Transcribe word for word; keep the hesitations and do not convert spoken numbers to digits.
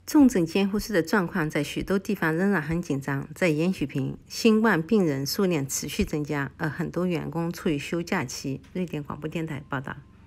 重症监护室的状况在许多地方仍然很紧张。在延许平，新冠病人数量持续增加，而很多员工处于休假期。瑞典广播电台报道。